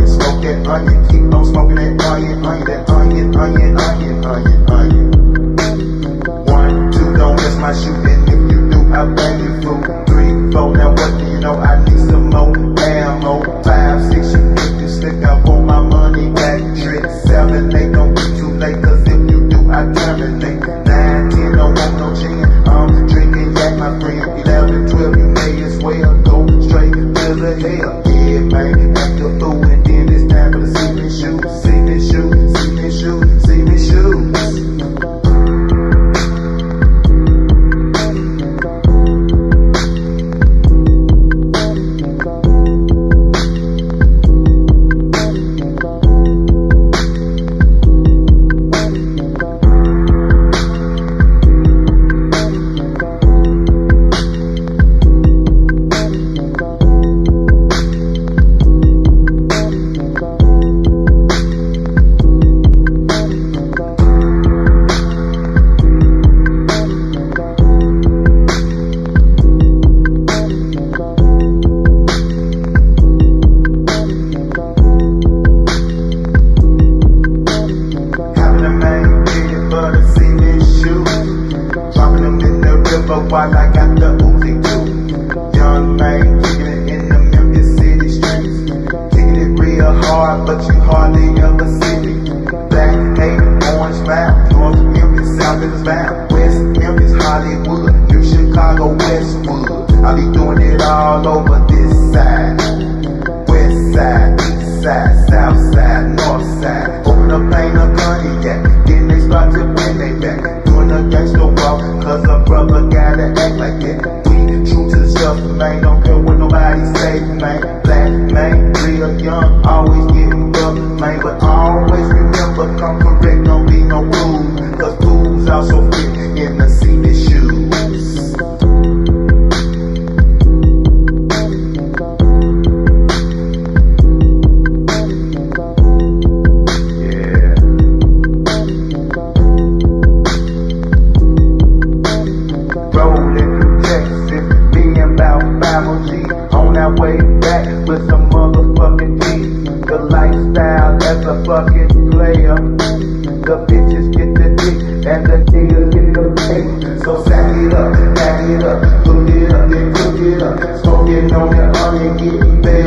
Smoke that onion, keep on smoking that onion, that onion. 1, 2, don't miss my shooting. If you do, I'll bang you through. 3, 4, now what do you know? I need some more ammo. 5, 6, you think you slick up on my money back trick. 7, 8, don't be too late, cause if you do, I terminate. 9, 10, don't want no gin. I'm drinking yak, my friend. 11, 12, you may as well go straight to the hell. Yeah, man, act a fool, and then it's time for the see-me shoes. See-me shoes, see-me shoes, see-me shoes. While I got the Uzi too. Young man, kicking it in the Memphis City streets. Kicking it real hard, but you hardly ever see me. Black, hate, orange, smile. North Memphis, South Memphis, bound. West Memphis, Hollywood. New Chicago, Westwood. I be doing it all over this side. West side, east side, south side, north side. Open up, plain of Cognac. Then they start to win they back. Doing a gangster walk, cause a brother gotta act like that. We true to the stuff, man. Don't care what nobody say, man. Black, man, real young, always getting rough, man. But always remember, come correct, don't be no rude. Cause fools also fit in the see-me shoes. On our way back with some motherfucking G. The lifestyle as a fucking player. The bitches get the dick and the niggas get the pay. So sack it up, back it up, put it up, then cook it up. Smoking on the onion, getting better.